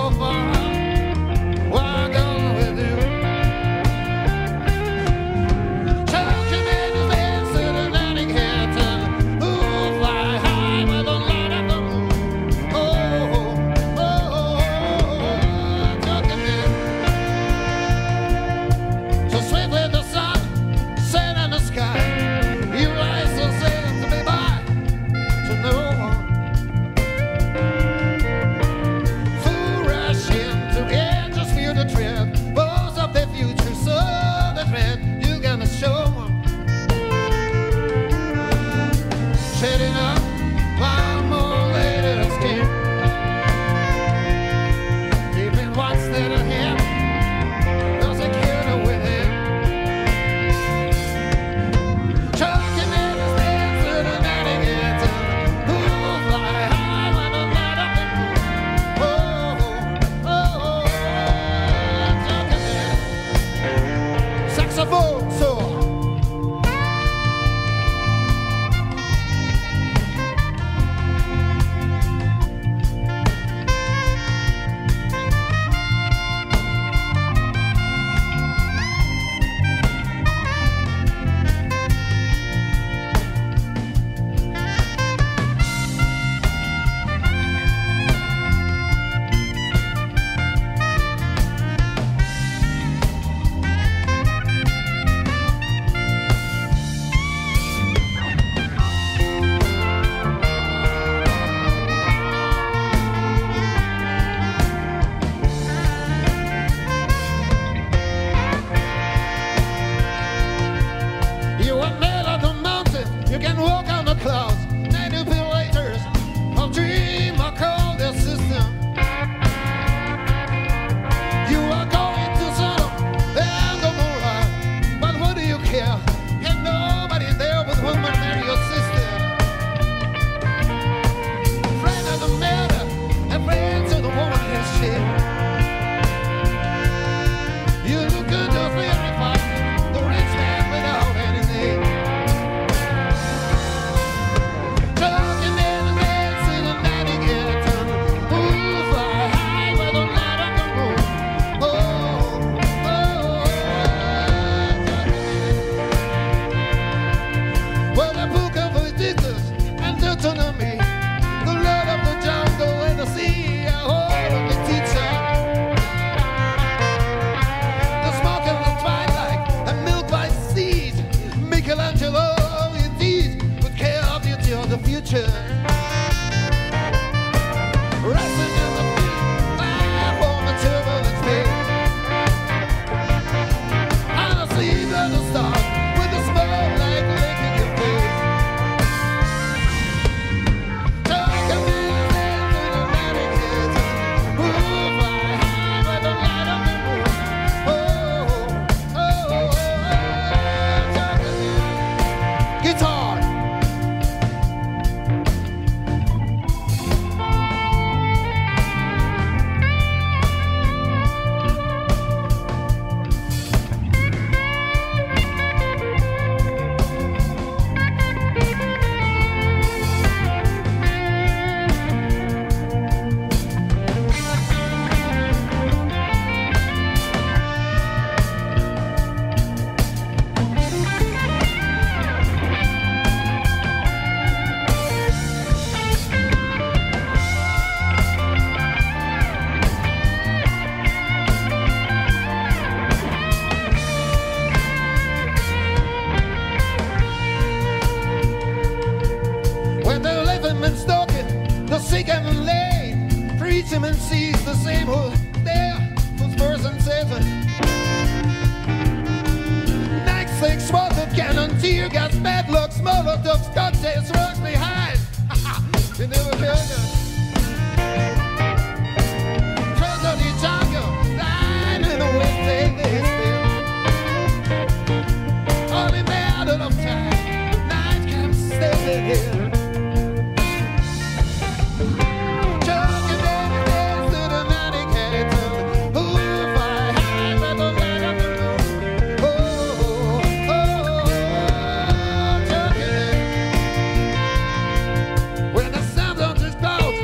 When the sun don't just clouds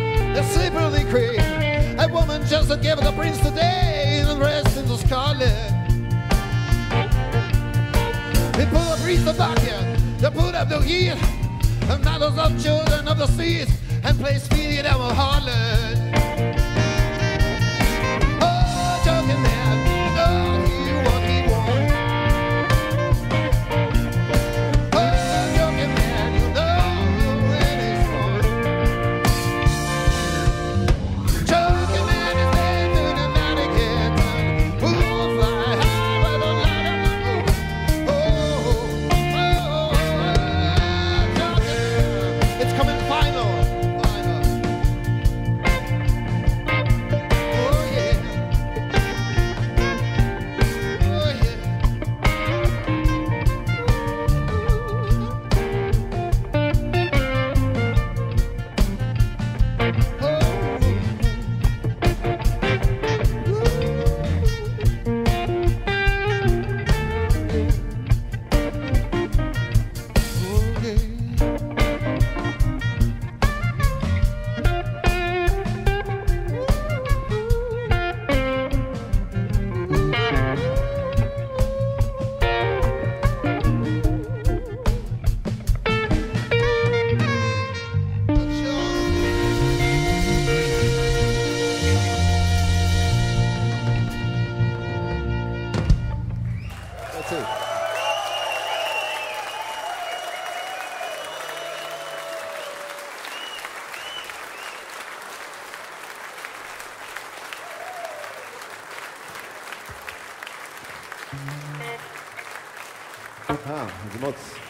just gave the prince today and rest in the scarlet. They put a priest of bucket, they put up the heat, and mothers of children of the seas, and place feet in our harlot. Oh, joking man, oh, he what he wants. Oh, joking man, you know when it's wrong. Joking man is dead to the night again. Who will fly high with a lot of blue? It's coming final. Oh yeah. Oh yeah. That's it. אז מוץ.